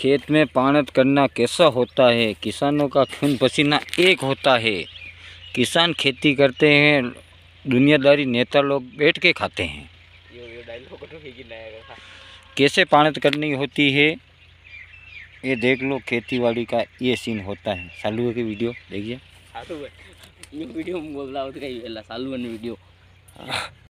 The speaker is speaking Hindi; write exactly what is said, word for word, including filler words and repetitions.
खेत में पानत करना कैसा होता है। किसानों का खून पसीना एक होता है। किसान खेती करते हैं, दुनियादारी नेता लोग बैठ के खाते हैं। कैसे पानत करनी होती है ये देख लो। खेतीबाड़ी का ये सीन होता है। सालू की वीडियो देखिए। वीडियो बोल रहा वीडियो